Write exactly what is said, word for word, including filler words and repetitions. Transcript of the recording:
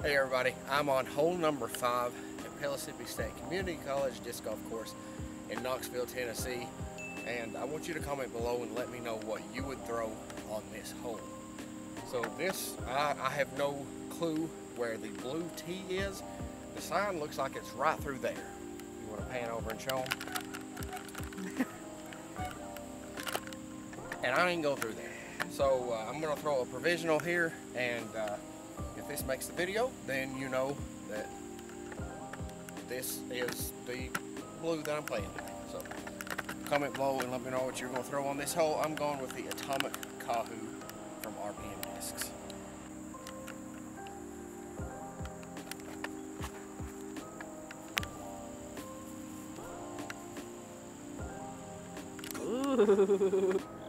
Hey everybody, I'm on hole number five at Pellissippi State Community College disc golf course in Knoxville, Tennessee, and I want you to comment below and let me know what you would throw on this hole. So this, I, I have no clue where the blue tee is. The sign looks like it's right through there. You want to pan over and show them? And I didn't go through there. So uh, I'm going to throw a provisional here, and uh, if this makes the video, then you know that this is the blue that I'm playing today. So comment below and let me know what you're going to throw on this hole. I'm going with the Atomic Kahoo from R P M Discs. Ooh.